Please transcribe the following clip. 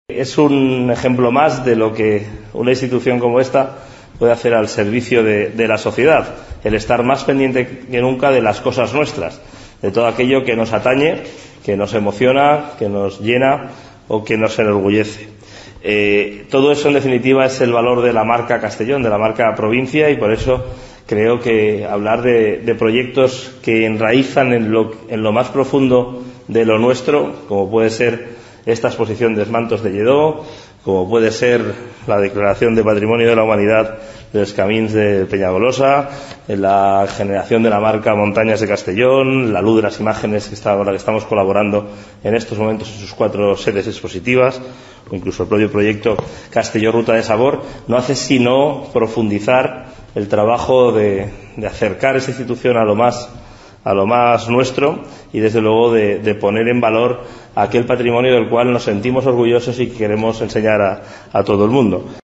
Es un ejemplo más de lo que una institución como esta puede hacer al servicio de la sociedad, el estar más pendiente que nunca de las cosas nuestras, de todo aquello que nos atañe, que nos emociona, que nos llena o que nos enorgullece. Todo eso, en definitiva, es el valor de la marca Castellón, de la marca provincia, y por eso creo que hablar de proyectos que enraizan en lo más profundo de lo nuestro, como puede ser esta exposición de esmantos de Lledó, como puede ser la declaración de Patrimonio de la Humanidad de los Camins de Peñagolosa, la generación de la marca Montañas de Castellón, la luz de las imágenes con la que estamos colaborando en estos momentos en sus 4 sedes expositivas, o incluso el propio proyecto Castelló Ruta de Sabor, no hace sino profundizar el trabajo de acercar esta institución a lo más nuestro y, desde luego, de poner en valor aquel patrimonio del cual nos sentimos orgullosos y que queremos enseñar a todo el mundo.